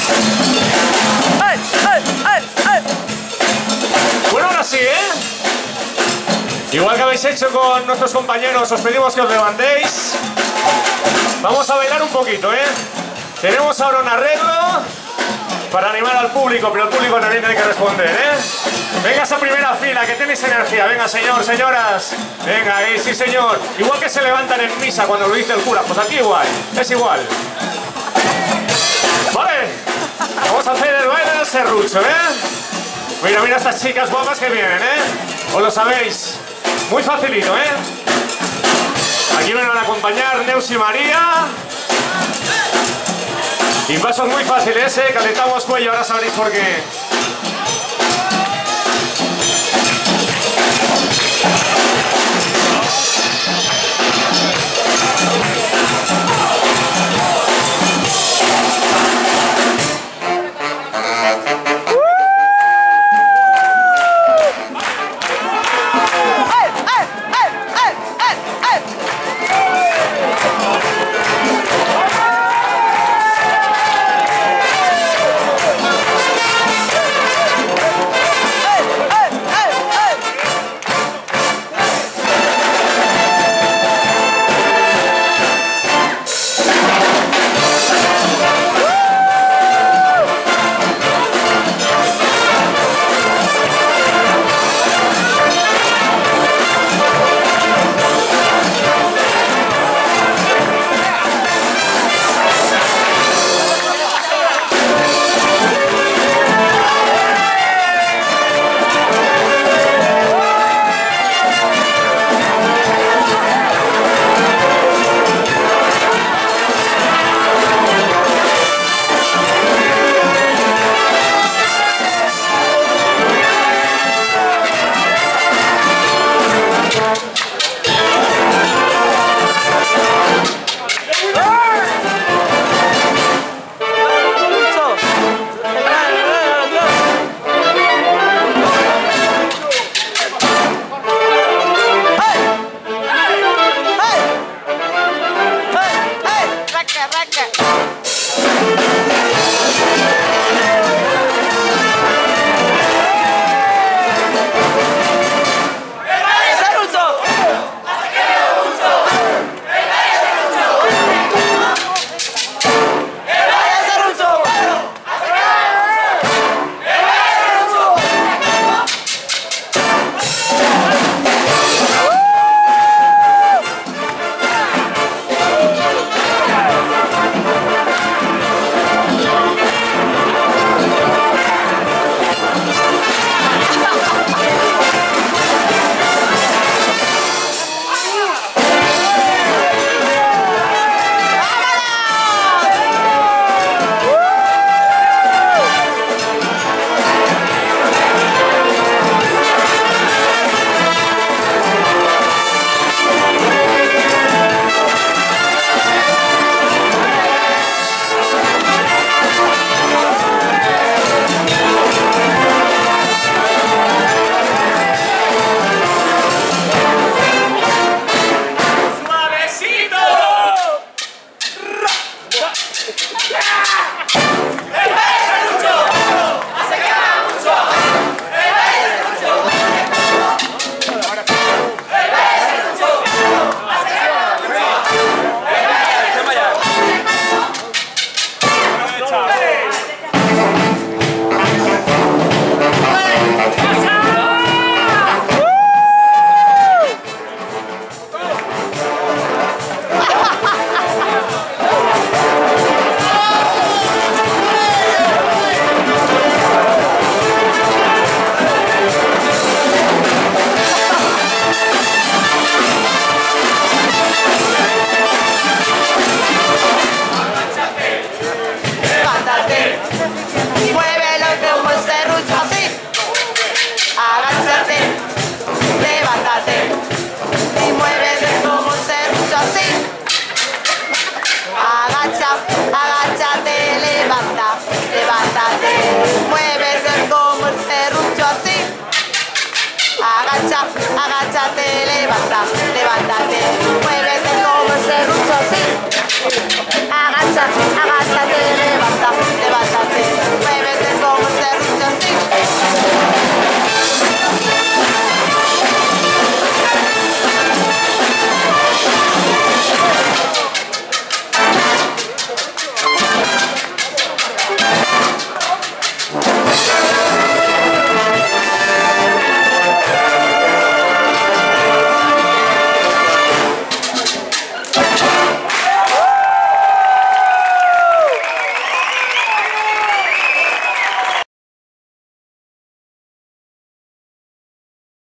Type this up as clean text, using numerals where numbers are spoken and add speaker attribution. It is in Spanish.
Speaker 1: Bueno, ahora sí, ¿eh? Igual que habéis hecho con nuestros compañeros, os pedimos que os levantéis. Vamos a bailar un poquito, ¿eh? Tenemos ahora un arreglo para animar al público, pero el público también tiene que responder, ¿eh? Venga esa primera fila, que tenéis energía. Venga, señor, señoras. Venga, ahí, sí, señor. Igual que se levantan en misa cuando lo dice el cura, pues aquí igual, es igual. Vale, vamos a hacer el baile del serrucho, ¿eh? Mira, mira estas chicas guapas que vienen, ¿eh? Os lo sabéis. Muy facilito, ¿eh? Aquí me van a acompañar Neus y María. Y pasos muy fáciles, ¿eh? Calentamos cuello, ahora sabréis por qué.
Speaker 2: agáchate, levanta, levántate, muévete como serrucho así. Agáchate, agáchate.